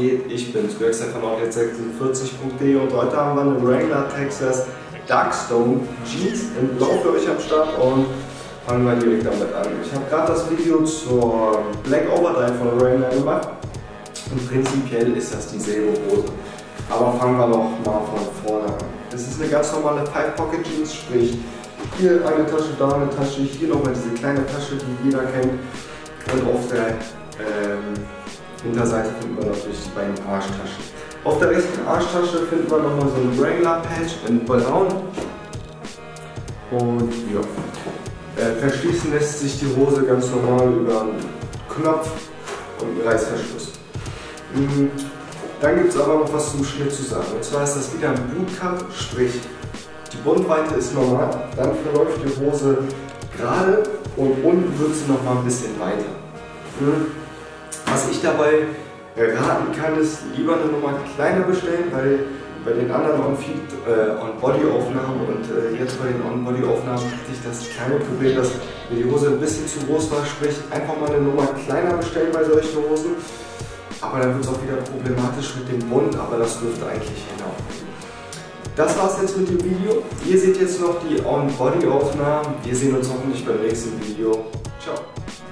geht? Ich bin's, Greg von Outlet46.de und heute haben wir eine Wrangler Texas Darkstone Jeans in Blau für euch am Start und fangen wir direkt damit an. Ich habe gerade das Video zur Black Overdrive von Wrangler gemacht und prinzipiell ist das dieselbe Hose. Aber fangen wir noch mal von vorne an. Das ist eine ganz normale 5-Pocket Jeans, sprich hier eine Tasche, da eine Tasche, hier nochmal diese kleine Tasche, die jeder kennt und auf der Hinterseite finden wir natürlich die beiden Arschtaschen. Auf der rechten Arschtasche finden wir nochmal so einen Wrangler Patch in Braun. Und ja, verschließen lässt sich die Hose ganz normal über einen Knopf und einen Reißverschluss. Dann gibt es aber noch was zum Schnitt zu sagen. Und zwar ist das wieder ein Bootcut, sprich die Bundweite ist normal, dann verläuft die Hose gerade und unten wird sie noch mal ein bisschen weiter. Was ich dabei raten kann, ist lieber eine Nummer kleiner bestellen, weil bei den anderen On-Body-Aufnahmen und jetzt bei den On-Body-Aufnahmen hatte ich das kleine Problem, dass mir die Hose ein bisschen zu groß war, sprich einfach mal eine Nummer kleiner bestellen bei solchen Hosen. Aber dann wird es auch wieder problematisch mit dem Bund, aber das dürfte eigentlich hinhauen. Das war's jetzt mit dem Video. Ihr seht jetzt noch die On-Body-Aufnahmen. Wir sehen uns hoffentlich beim nächsten Video. Ciao.